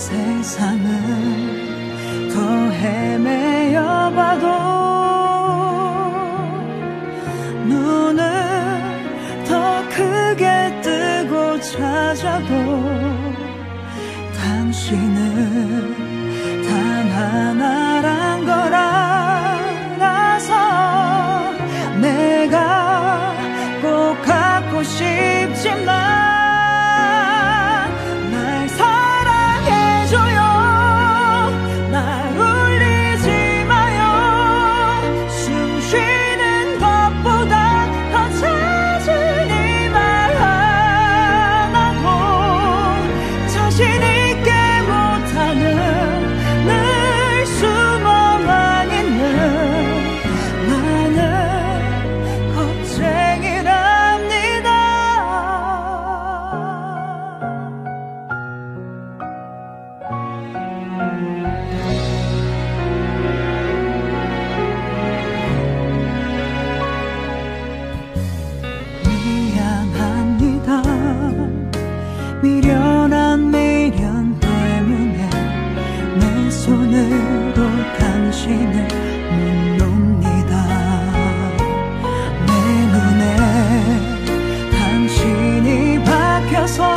세상을 더 헤매여 봐도 눈을 더 크게 뜨고 찾아도 당신은 단 하나란 걸 알아서 내가 꼭 갖고 싶지만 미련한 미련 때문에 내 손으로 당신을 묻놉니다. 내 눈에 당신이 박혀서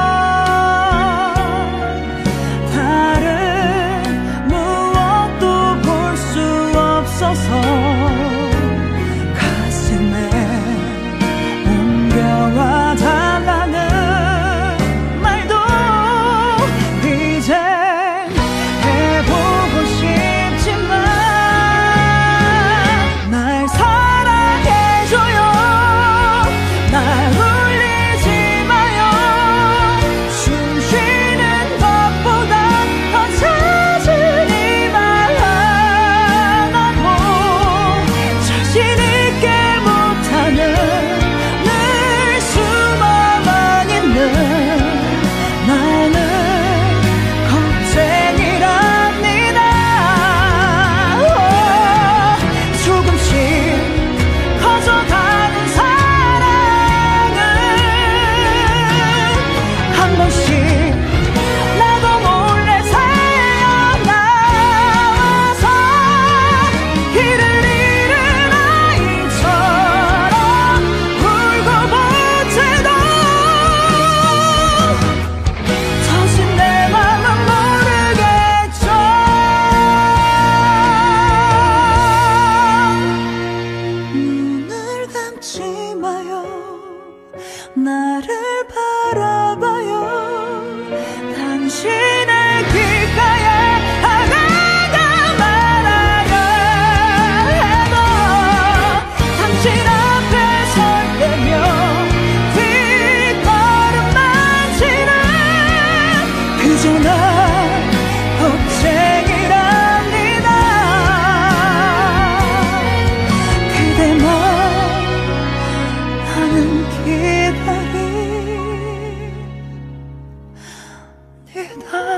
다른 무엇도 볼 수 없어서 가슴에 옮겨와 달라는 나를 바라봐요. 당신의 귓가에 하나가 말아야 해도 당신 앞에 설 때면 뒷걸음만치는 그저 난 겁쟁이랍니다. 그대만 나는 기다립니다.